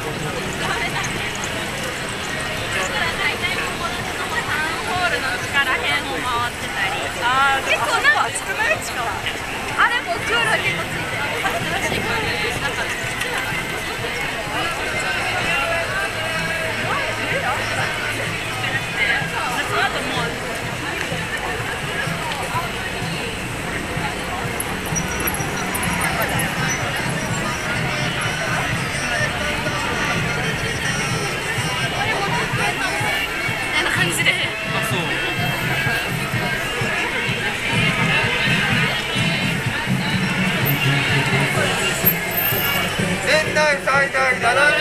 ホールの地から辺を回ってたり、結構なんか熱くない地下は。あれもクーラー結構ついてる。新しい感じなんか。その後もう。 年内最大70